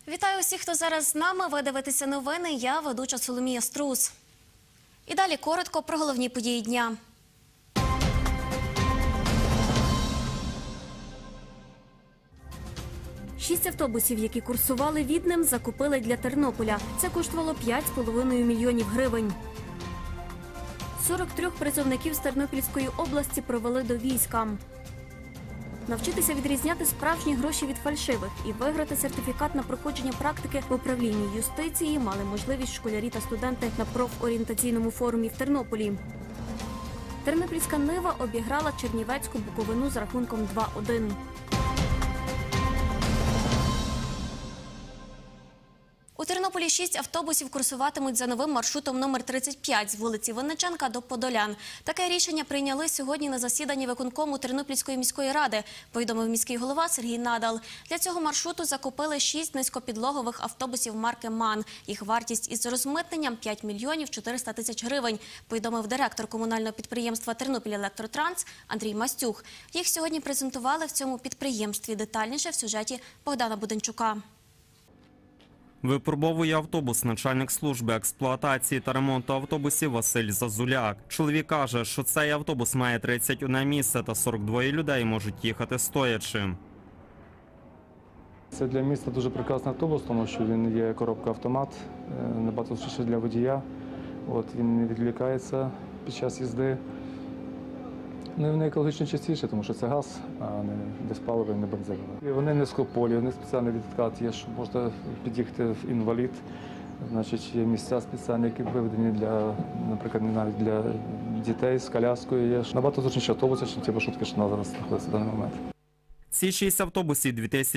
Вітаю усіх, хто зараз з нами. Ви дивитеся новини. Я ведуча Соломія Струс. І далі коротко про головні події дня. Шість автобусів, які курсували Віднем, закупили для Тернополя. Це коштувало 5,5 мільйонів гривень. 43 призовників з Тернопільської області провели до війська. Навчитися відрізняти справжні гроші від фальшивих і виграти сертифікат на проходження практики в управлінні юстиції мали можливість школярі та студенти на профорієнтаційному форумі в Тернополі. Тернопільська Нива обіграла Чернівецьку Буковину з рахунком 2-1. У Тернополі 6 автобусів курсуватимуть за новим маршрутом номер 35 з вулиці Винниченка до Подолян. Таке рішення прийняли сьогодні на засіданні виконкому Тернопільської міської ради, повідомив міський голова Сергій Надал. Для цього маршруту закупили 6 низькопідлогових автобусів марки МАН. Їх вартість із розмитненням 5 мільйонів 400 тисяч гривень, повідомив директор комунального підприємства «Тернопільелектротранс» Андрій Мастюх. Їх сьогодні презентували в цьому підприємстві. Детальніше в сюжеті Богдана Буденчука. Випробовує автобус начальник служби експлуатації та ремонту автобусів Василь Зазуляк. Чоловік каже, що цей автобус має 31 місце та 42 людей можуть їхати стоячи. Це для міста дуже прекрасний автобус, тому що він є коробка-автомат, набагато зручніше для водія. Він не відволікається під час їзди. Вони екологічно чистіше, тому що це газ, а не диспаливо, не бензин. Вони низькополі, вони спеціальний відкат є, що можна під'їхати в інвалід. Значить, є місця спеціальні, які виведені для, наприклад, навіть для дітей з коляскою. Є набагато зручніші автобуси, ніж ті маршрутки, що у нас зараз знаходяться в даний момент. Ці 6 автобусів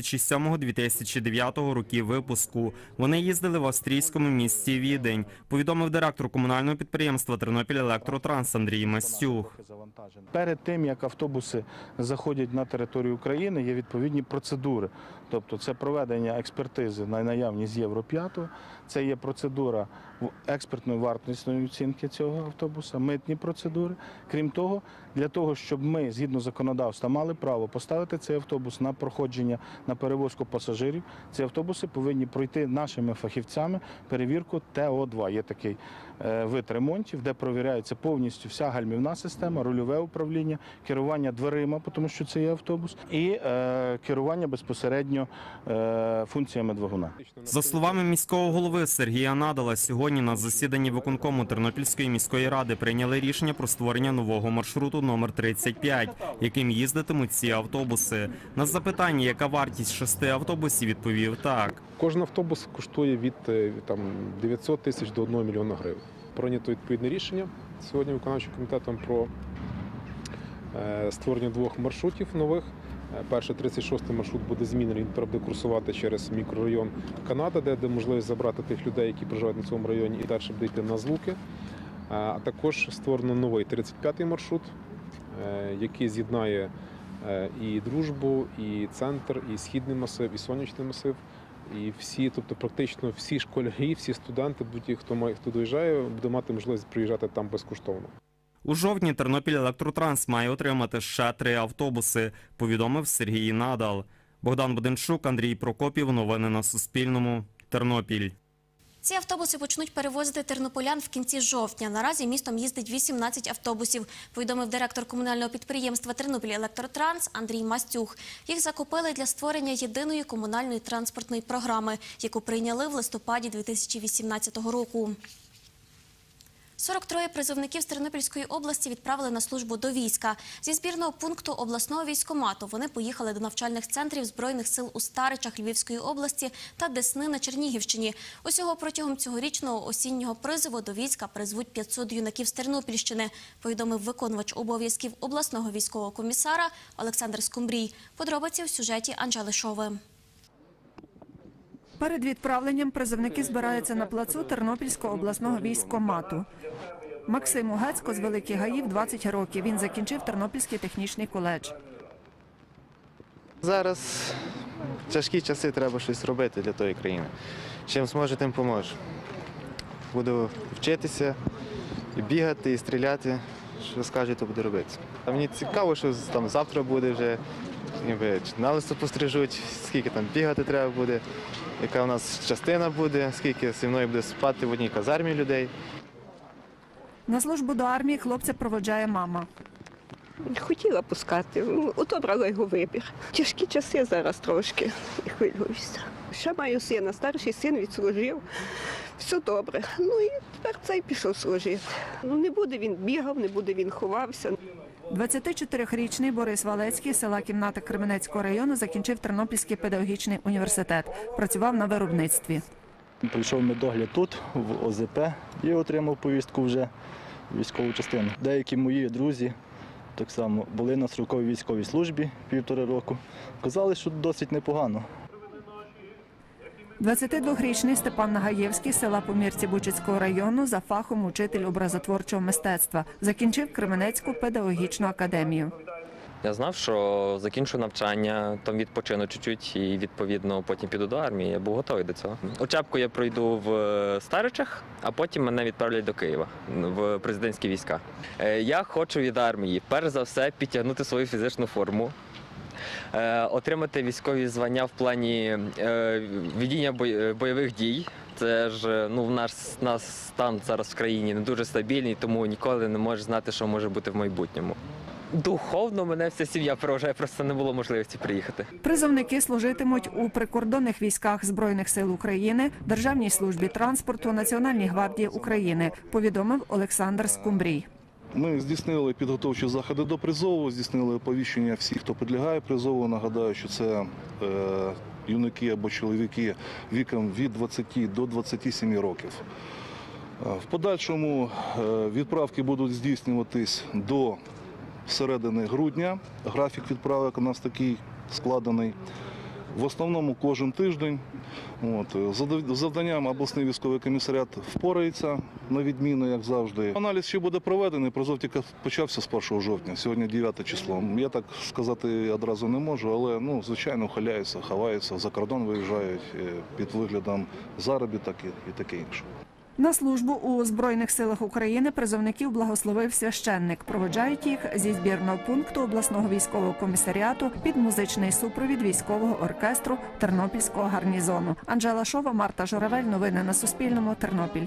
2007-2009 років випуску. Вони їздили в австрійському місті Відень, повідомив директор комунального підприємства «Тернопільелектротранс» Андрій Мастюх. Перед тим, як автобуси заходять на територію України, є відповідні процедури. Тобто це проведення експертизи на наявність Євро-5, це є процедура експертної вартісної оцінки цього автобуса, митні процедури. Крім того, для того, щоб ми, згідно законодавства, мали право поставити цей автобус на проходження, на перевозку пасажирів, ці автобуси повинні пройти нашими фахівцями перевірку ТО2. Є такий вид ремонтів, де перевіряється повністю вся гальмівна система, рульове управління, керування дверима, тому що це є автобус, і керування безпосередньо функціями двигуна. За словами міського голови Сергія Надала, сьогодні на засіданні виконкому Тернопільської міської ради прийняли рішення про створення нового маршруту номер 35, яким їздитимуть ці автобуси. На запитання, яка вартість 6 автобусів, відповів так. Кожен автобус коштує від 900 тисяч до 1 мільйона гривень. Прийнято відповідне рішення сьогодні виконавчим комітетом про створення 2 маршрутів нових. Перший 36-й маршрут буде змінений, він буде курсувати через мікрорайон Канада, де можливість забрати тих людей, які проживають на цьому районі, і далі буде йти на Злуки. А також створено новий 35-й маршрут, який з'єднає і Дружбу, і центр, і Східний масив, і Сонячний масив. І всі, тобто практично всі школярі, всі студенти, будь-які, хто доїжджає, буде мати можливість приїжджати там безкоштовно. У жовтні «Тернопільелектротранс» має отримати ще 3 автобуси, повідомив Сергій Надал. Богдан Буденчук, Андрій Прокопів. Новини на Суспільному. Тернопіль. Ці автобуси почнуть перевозити тернополян в кінці жовтня. Наразі містом їздить 18 автобусів, повідомив директор комунального підприємства «Тернопільелектротранс» Андрій Мастюх. Їх закупили для створення єдиної комунальної транспортної програми, яку прийняли в листопаді 2018 року. 43 призовників з Тернопільської області відправили на службу до війська. Зі збірного пункту обласного військкомату вони поїхали до навчальних центрів Збройних сил у Старичах Львівської області та Десни на Чернігівщині. Усього протягом цьогорічного осіннього призову до війська призвуть 500 юнаків з Тернопільщини, повідомив виконувач обов'язків обласного військового комісара Олександр Скумбрій. Подробиці в сюжеті Анжели Шови. Перед відправленням призовники збираються на плацу Тернопільського обласного військкомату. Максиму Гецько з Великих Гаїв 20 років. Він закінчив Тернопільський технічний коледж. Зараз тяжкі часи, треба щось робити для тої країни. Чим зможе, тим поможе. Буду вчитися, і бігати, і стріляти. Що скажуть, то буду робити. А мені цікаво, що там завтра буде вже, ніби налисто пострижуть, скільки там бігати треба буде, яка у нас частина буде, скільки зі мною буде спати в одній казармі людей. На службу до армії хлопця проводжає мама. Хотіла пускати, отобрала його вибір. Тяжкі часи зараз трошки і хвилююся. Ще маю сина, старший син відслужив, все добре. Ну і тепер цей пішов служити. Ну не буде він бігав, не буде він ховався. 24-річний Борис Валецький з села Кімната Кременецького району закінчив Тернопільський педагогічний університет. Працював на виробництві. Прийшов медогляд тут, в ОЗП, і отримав повістку вже в військову частину. Деякі мої друзі так само були на строковій військовій службі 1,5 року. Казали, що досить непогано. 22-річний Степан Нагаєвський з села Помірці Бучицького району за фахом учитель образотворчого мистецтва. Закінчив Кременецьку педагогічну академію. Я знав, що закінчу навчання, там відпочину чуть-чуть і, відповідно, потім піду до армії. Я був готовий до цього. Учебку я пройду в Старичах, а потім мене відправлять до Києва, в президентські війська. Я хочу від армії, перш за все, підтягнути свою фізичну форму, отримати військові звання в плані ведення бойових дій. Це ж в наш стан зараз в країні не дуже стабільний, тому ніколи не можеш знати, що може бути в майбутньому. Духовно мене вся сім'я проважає, просто не було можливості приїхати. Призовники служитимуть у прикордонних військах Збройних сил України, Державній службі транспорту, Національній гвардії України, повідомив Олександр Скумбрій. Ми здійснили підготовчі заходи до призову, здійснили оповіщення всіх, хто підлягає призову. Нагадаю, що це юнаки або чоловіки віком від 20 до 27 років. В подальшому відправки будуть здійснюватись до середини грудня. Графік відправок у нас такий складений. В основному кожен тиждень. Завданням обласний військовий комісаріат впорається на відміну, як завжди. Аналіз ще буде проведений, призов тільки почався з 1 жовтня, сьогодні 9 число. Я так сказати одразу не можу, але звичайно ухиляються, ховаються, за кордон виїжджають під виглядом заробіток і таке інше. На службу у Збройних силах України призовників благословив священник. Проводжають їх зі збірного пункту обласного військового комісаріату під музичний супровід військового оркестру Тернопільського гарнізону. Анжела Шова, Марта Журавель. Новини на Суспільному. Тернопіль.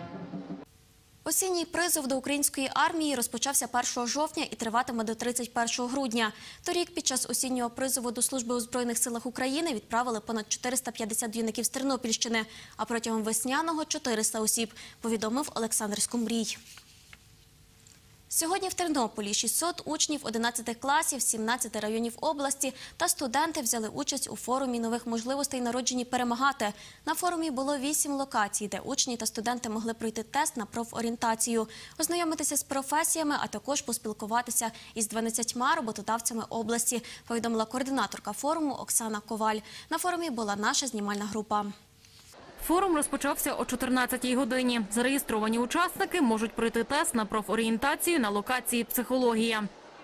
Осінній призов до української армії розпочався 1 жовтня і триватиме до 31 грудня. Торік під час осіннього призову до служби у Збройних силах України відправили понад 450 юнаків з Тернопільщини, а протягом весняного – 400 осіб, повідомив Олександр Скумбрій. Сьогодні в Тернополі 600 учнів 11 класів, 17 районів області та студенти взяли участь у форумі нових можливостей народжені перемагати. На форумі було 8 локацій, де учні та студенти могли пройти тест на профорієнтацію, ознайомитися з професіями, а також поспілкуватися із 12 роботодавцями області, повідомила координаторка форуму Оксана Коваль. На форумі була наша знімальна група. Форум розпочався о 14-й годині. Зареєстровані учасники можуть пройти тест на профорієнтацію на локації «Психологія».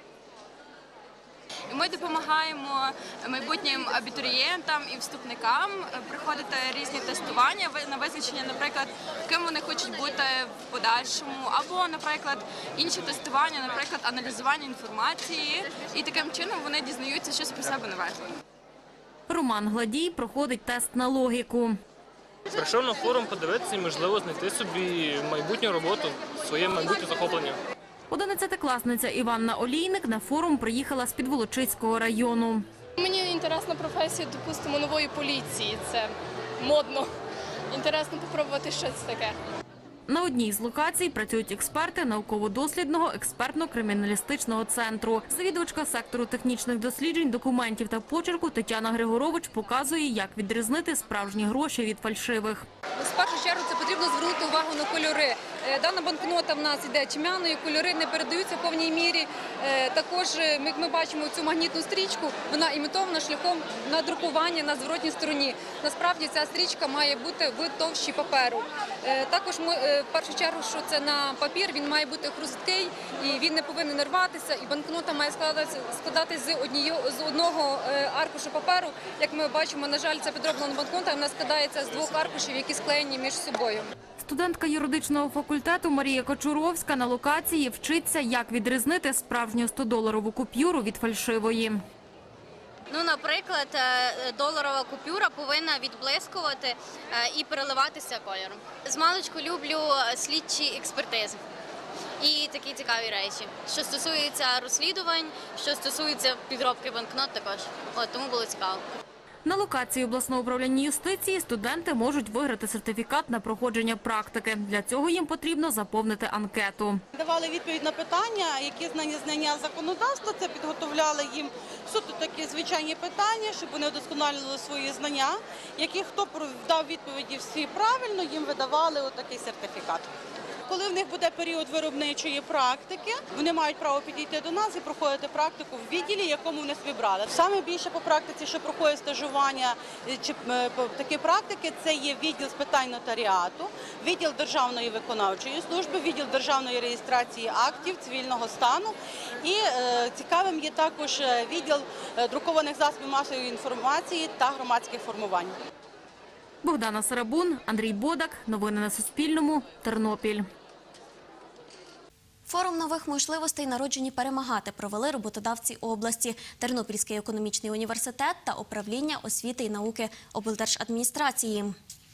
Ми допомагаємо майбутнім абітурієнтам і вступникам проходити різні тестування на визначення, наприклад, ким вони хочуть бути в подальшому, або, наприклад, інші тестування, наприклад, аналізування інформації. І таким чином вони дізнаються щось про себе нове. Роман Гладій проходить тест на логіку. Прийшов на форум подивитися і, можливо, знайти собі майбутню роботу, своє майбутнє захоплення. 11-класниця Іванна Олійник на форум приїхала з Підволочиського району. Мені інтересна професія, допустимо, нової поліції. Це модно. Інтересно спробувати щось таке. На одній з локацій працюють експерти науково-дослідного експертно-криміналістичного центру. Завідувачка сектору технічних досліджень, документів та почерку Тетяна Григорович показує, як відрізнити справжні гроші від фальшивих. В першу чергу це потрібно звернути увагу на кольори. Дана банкнота в нас йде тьмяною, кольори не передаються в повній мірі. Також, як ми бачимо цю магнітну стрічку, вона імітована шляхом надрукування на зворотній стороні. Насправді ця стрічка має бути в товщі паперу. Також в першу чергу, що це на папір, він має бути хрусткий і він не повинен рватися. І банкнота має складатися з одного аркушу паперу. Як ми бачимо, на жаль, це підроблена банкнота, вона складається з 2 аркушів, які склеєні між собою. Студентка юридичного факультету Марія Кочуровська на локації вчиться, як відрізнити справжню 100-доларову купюру від фальшивої. Ну, наприклад, доларова купюра повинна відблискувати і переливатися кольором. Змалечку люблю слідчі експертизи і такі цікаві речі, що стосується розслідувань, що стосується підробки банкнот також. Тому було цікаво. На локації обласного управління юстиції студенти можуть виграти сертифікат на проходження практики. Для цього їм потрібно заповнити анкету. Давали відповідь на питання, які знання законодавства, це підготовляли їм суто такі звичайні питання, щоб вони вдосконалювали свої знання, які хто дав відповіді всі правильно, їм видавали отакий сертифікат. Коли в них буде період виробничої практики, вони мають право підійти до нас і проходити практику в відділі, якому вони собі брали. Саме більше по практиці, що проходить стажування чи такі практики, це є відділ з питань нотаріату, відділ Державної виконавчої служби, відділ державної реєстрації актів цивільного стану. І цікавим є також відділ друкованих засобів масової інформації та громадських формувань. Богдана Сарабун, Андрій Бодак. Новини на Суспільному. Тернопіль. Форум нових можливостей «Народжені перемагати» провели роботодавці області, Тернопільський економічний університет та управління освіти і науки облдержадміністрації.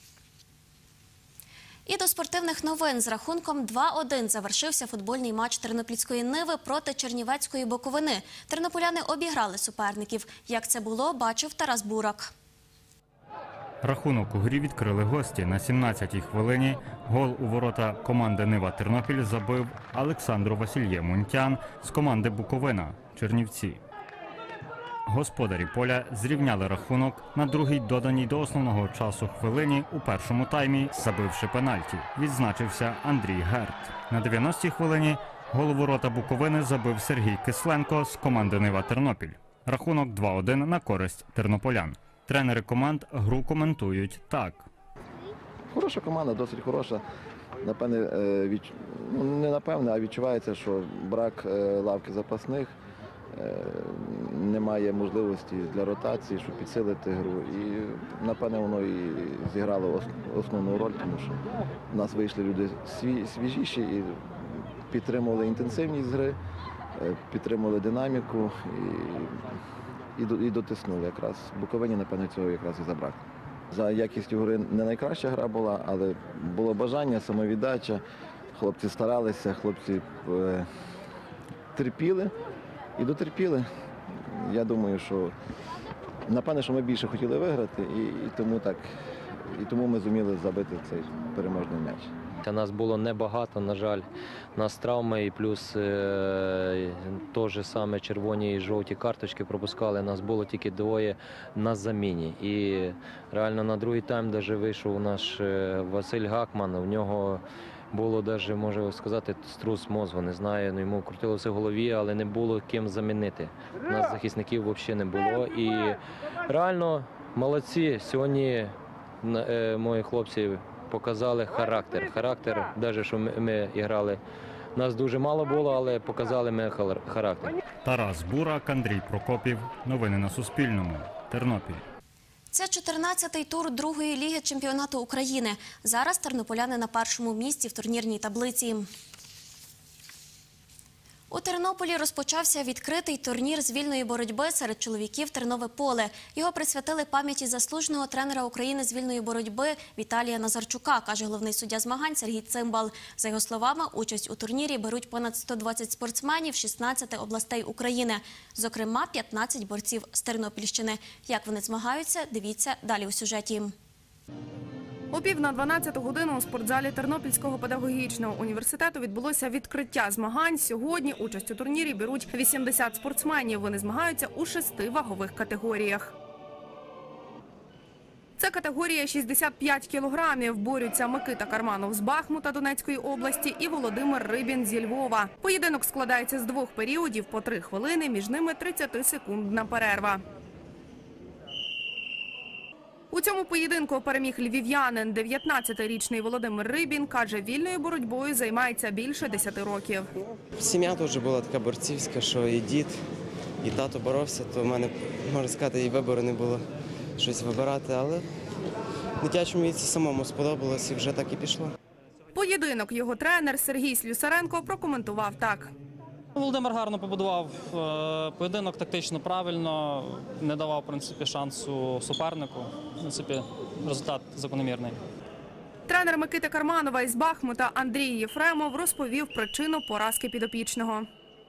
І до спортивних новин. З рахунком 2-1 завершився футбольний матч Тернопільської «Ниви» проти Чернівецької «Буковини». Тернополяни обіграли суперників. Як це було, бачив Тарас Бурак. Рахунок у грі відкрили гості. На 17-й хвилині гол у ворота команди «Нива Тернопіль» забив Олександр Васильє Мунтян з команди «Буковина» Чернівці. Господарі поля зрівняли рахунок на другій доданій до основного часу хвилині у першому таймі, забивши пенальті. Відзначився Андрій Герт. На 90-й хвилині гол у ворота «Буковини» забив Сергій Кисленко з команди «Нива Тернопіль». Рахунок 2-1 на користь тернополян. Тренери команд гру коментують так. Хороша команда, досить хороша. Не відчувається, що брак лавки запасних, немає можливості для ротації, щоб підсилити гру. І, напевне, воно і зіграло основну роль, тому що в нас вийшли люди свіжіші і підтримували інтенсивність гри, підтримували динаміку і дотиснули якраз. В Буковині, напевно, цього якраз і забракло. За якістю гри не найкраща гра була, але було бажання, самовіддача. Хлопці старалися, хлопці терпіли і дотерпіли. Я думаю, що, напевно, що ми більше хотіли виграти, і тому ми зуміли забити цей переможний м'яч. Нас було небагато, на жаль. У нас травми і плюс теж саме червоні і жовті карточки пропускали. Нас було тільки двоє на заміні. І реально на другий тайм навіть вийшов наш Василь Гакман. У нього було навіть, можу сказати, струс мозку. Не знаю, йому крутилося в голові, але не було ким замінити. У нас захисників взагалі не було. І реально молодці. Сьогодні мої хлопці показали характер. Характер, навіть що ми грали, нас дуже мало було, але показали ми характер. Тарас Бурак, Андрій Прокопів. Новини на Суспільному. Тернопіль. Це 14-й тур другої ліги чемпіонату України. Зараз тернополяни на першому місці в турнірній таблиці. У Тернополі розпочався відкритий турнір з вільної боротьби серед чоловіків «Тернове поле». Його присвятили пам'яті заслуженого тренера України з вільної боротьби Віталія Назарчука, каже головний суддя змагань Сергій Цимбал. За його словами, участь у турнірі беруть понад 120 спортсменів 16 областей України. Зокрема, 15 борців з Тернопільщини. Як вони змагаються, дивіться далі у сюжеті. О 11:50 у спортзалі Тернопільського педагогічного університету відбулося відкриття змагань. Сьогодні участь у турнірі беруть 80 спортсменів. Вони змагаються у 6 вагових категоріях. Це категорія 65 кілограмів. Борються Микита Карманов з Бахмута Донецької області і Володимир Рибін зі Львова. Поєдинок складається з 2 періодів по 3 хвилини, між ними 30-секундна перерва. У цьому поєдинку переміг львів'янин. 19-річний Володимир Рибін, каже, вільною боротьбою займається більше 10 років. Сім'я теж була така борцівська, що і дід, і тато боровся, то в мене, можна сказати, і вибору не було щось вибирати, але в дитячому віці самому сподобалось і вже так і пішло. Поєдинок його тренер Сергій Слюсаренко прокоментував так. Володимир гарно побудував поєдинок, тактично правильно, не давав, в принципі, шансу супернику. В принципі, результат закономірний. Тренер Микити Карманова із Бахмута Андрій Єфремов розповів причину поразки підопічного.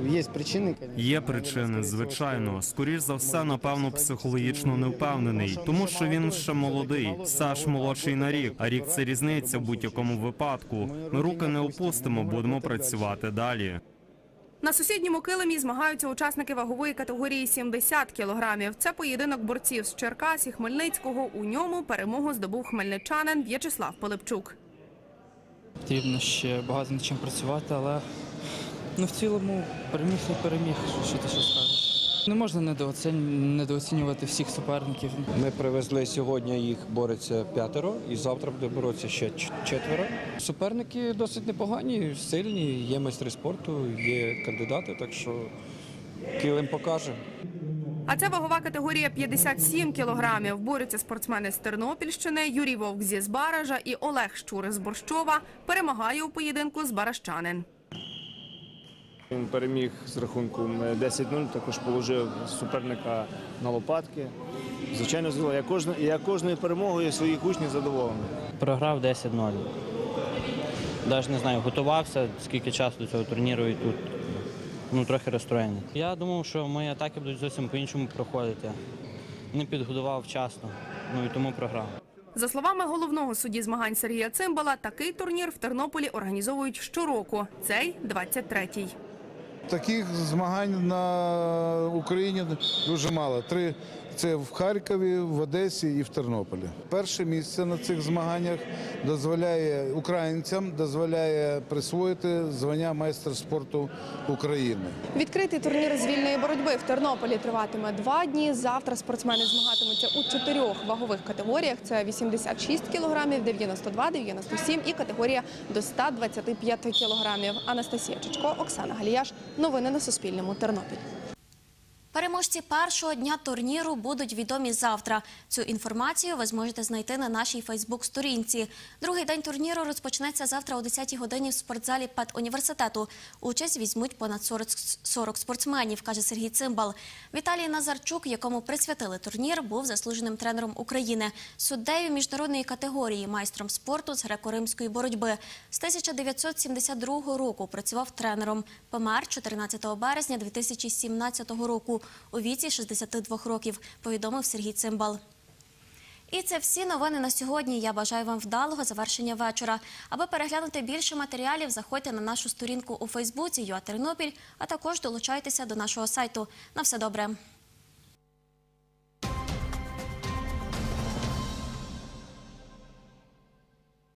Є причини, звичайно. Скоріш за все, напевно, психологічно невпевнений, тому що він ще молодий. Саш молодший на рік, а рік – це різниця в будь-якому випадку. Ми руки не опустимо, будемо працювати далі. На сусідньому килимі змагаються учасники вагової категорії 70 кілограмів. Це поєдинок борців з Черкас і Хмельницького. У ньому перемогу здобув хмельничанин В'ячеслав Пилипчук. Потрібно ще багато над чим працювати, але в цілому переміг і переміг, що ти ще скажеш. Не можна недооцінювати всіх суперників. Ми привезли сьогодні, їх бореться 5 і завтра буде боротися ще 4. Суперники досить непогані, сильні, є майстри спорту, є кандидати, так що килим покаже. А це вагова категорія 57 кілограмів. Борються спортсмени з Тернопільщини, Юрій Вовк зі Збаража і Олег Щур з Борщова. Перемагає у поєдинку збаражчанин. Він переміг з рахунком 10-0, також положив суперника на лопатки. Звичайно, я кожною перемогою своїх учнів задоволений. Програв 10-0. Навіть не знаю, готувався, скільки часу до цього турніру і тут трохи розстроєний. Я думав, що мої атаки будуть зовсім по-іншому проходити. Не підготував вчасно, і тому програв. За словами головного судді змагань Сергія Цимбала, такий турнір в Тернополі організовують щороку. Цей – 23-й. Таких змагань на Україні дуже мало. 3 – це в Харкові, в Одесі і в Тернополі. Перше місце на цих змаганнях дозволяє українцям, присвоїти звання майстер спорту України. Відкритий турнір з вільної боротьби в Тернополі триватиме 2 дні. Завтра спортсмени змагатимуться у 4 вагових категоріях. Це 86 кілограмів, 92, 97 і категорія до 125 кілограмів. Анастасія Чичко, Оксана Галіяш. Новини на Суспільному. Тернопіль. Переможці першого дня турніру будуть відомі завтра. Цю інформацію ви зможете знайти на нашій фейсбук-сторінці. Другий день турніру розпочнеться завтра о 10-й годині в спортзалі педуніверситету. Участь візьмуть понад 40 спортсменів, каже Сергій Цимбал. Віталій Назарчук, якому присвятили турнір, був заслуженим тренером України, суддею міжнародної категорії, майстром спорту з греко-римської боротьби. З 1972 року працював тренером. Помер 14 березня 2017 року. У віці 62 років, повідомив Сергій Цимбал. І це всі новини на сьогодні. Я бажаю вам вдалого завершення вечора. Аби переглянути більше матеріалів, заходьте на нашу сторінку у Фейсбуці «ЮА Тернопіль», а також долучайтеся до нашого сайту. На все добре.